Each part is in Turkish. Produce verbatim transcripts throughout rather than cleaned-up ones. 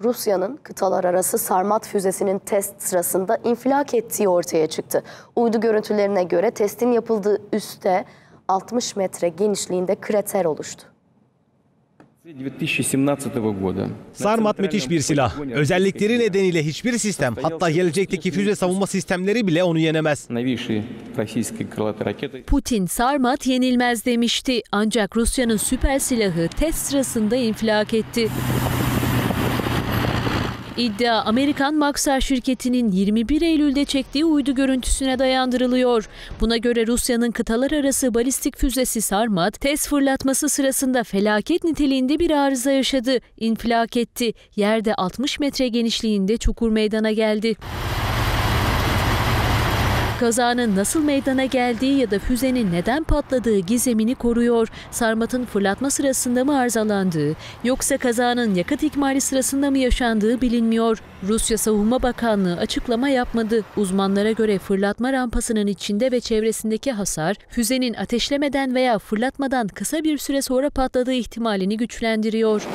Rusya'nın kıtalar arası Sarmat füzesinin test sırasında infilak ettiği ortaya çıktı. Uydu görüntülerine göre testin yapıldığı üste altmış metre genişliğinde krater oluştu. Sarmat müthiş bir silah. Özellikleri nedeniyle hiçbir sistem, hatta gelecekteki füze savunma sistemleri bile onu yenemez. Putin, Sarmat yenilmez demişti. Ancak Rusya'nın süper silahı test sırasında infilak etti. İddia Amerikan Maxar şirketinin yirmi bir Eylül'de çektiği uydu görüntüsüne dayandırılıyor. Buna göre Rusya'nın kıtalar arası balistik füzesi Sarmat, test fırlatması sırasında felaket niteliğinde bir arıza yaşadı. İnfilak etti. Yerde altmış metre genişliğinde çukur meydana geldi. Kazanın nasıl meydana geldiği ya da füzenin neden patladığı gizemini koruyor. Sarmat'ın fırlatma sırasında mı arızalandığı, yoksa kazanın yakıt ikmali sırasında mı yaşandığı bilinmiyor. Rusya Savunma Bakanlığı açıklama yapmadı. Uzmanlara göre fırlatma rampasının içinde ve çevresindeki hasar, füzenin ateşlemeden veya fırlatmadan kısa bir süre sonra patladığı ihtimalini güçlendiriyor.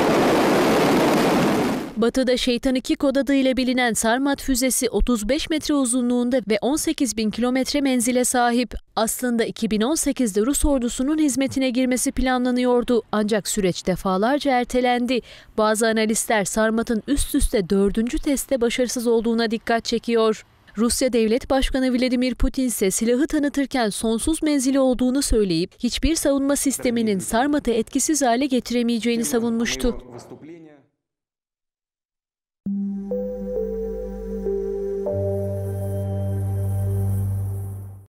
Batı'da Şeytan iki kod adıyla bilinen Sarmat füzesi otuz beş metre uzunluğunda ve on sekiz bin kilometre menzile sahip. Aslında iki bin on sekizde Rus ordusunun hizmetine girmesi planlanıyordu. Ancak süreç defalarca ertelendi. Bazı analistler Sarmat'ın üst üste dördüncü testte başarısız olduğuna dikkat çekiyor. Rusya Devlet Başkanı Vladimir Putin ise silahı tanıtırken sonsuz menzili olduğunu söyleyip hiçbir savunma sisteminin Sarmat'ı etkisiz hale getiremeyeceğini savunmuştu.